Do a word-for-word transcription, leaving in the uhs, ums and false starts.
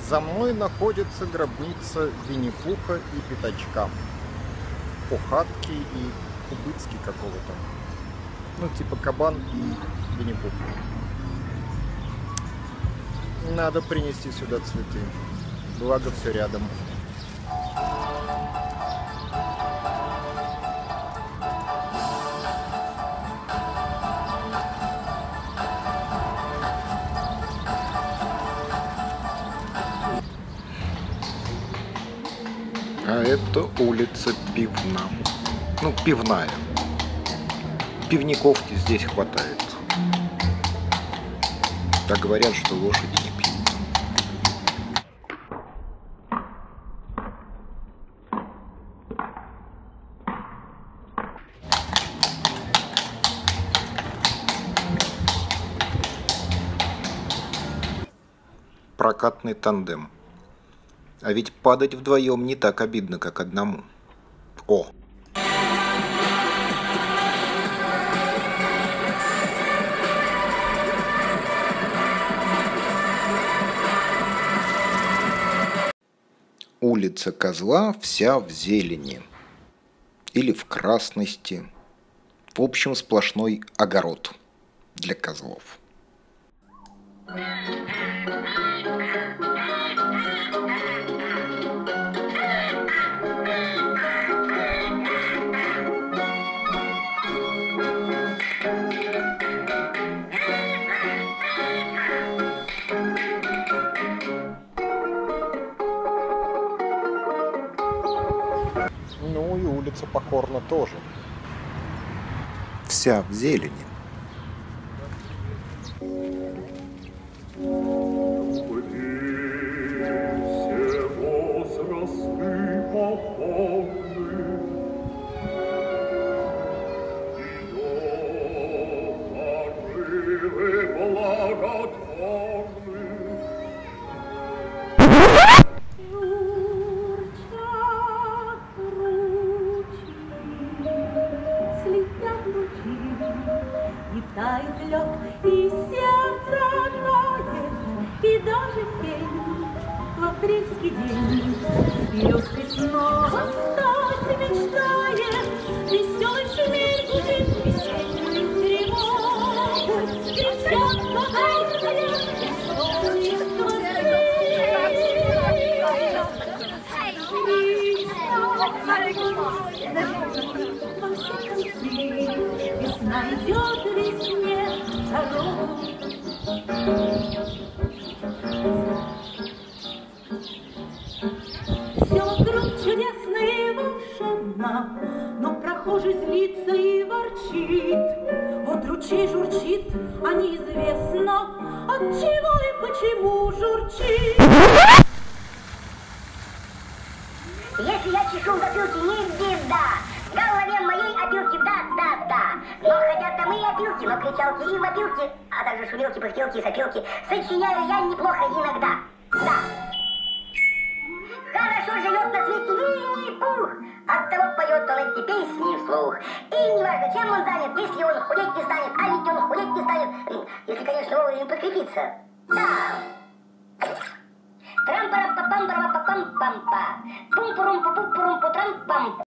За мной находится гробница Винни-Пуха и Пятачка. Пухатки и Кубыцкий какого-то. Ну, типа Кабан и Винни-Пух. Надо принести сюда цветы. Благо, все рядом. А это улица Пивна. Ну, пивная. Пивников здесь хватает. Так говорят, что лошади не пьют. Прокатный тандем. А ведь падать вдвоем не так обидно, как одному. О! Улица Козла вся в зелени. Или в красности. В общем, сплошной огород для козлов. Ну и улица Покорна тоже. Вся в зелени. И тает лед, и сердце ноет, и даже тень в апрельский день березкой снова стать мечтает, веселый шумель гудит весеннюю тревогу, кричат задорные и солнечество весна идет весне дорогу. Все вокруг чудесно и волшебно, но прохожий злится и ворчит. Вот ручей журчит, а неизвестно, от чего и почему журчит. Если я чешу в опилке, не беда. В голове моей опилки, да-да-да. Но хотя там и опилки, но кричалки и вопилки, а также шумелки, пыхтелки и сопелки сочиняю я неплохо иногда. Да. Хорошо живет на свете Винни-Пух. Оттого поет он эти песни вслух. И неважно, чем он занят, если он худеть не станет, а ведь он худеть не станет, если, конечно, вовремя подкрепиться. Да. Трам-пара-па-пам-пара-па-пам-пам-па. Пум-пурум-пу-пум-пурум-пу-трам-пам.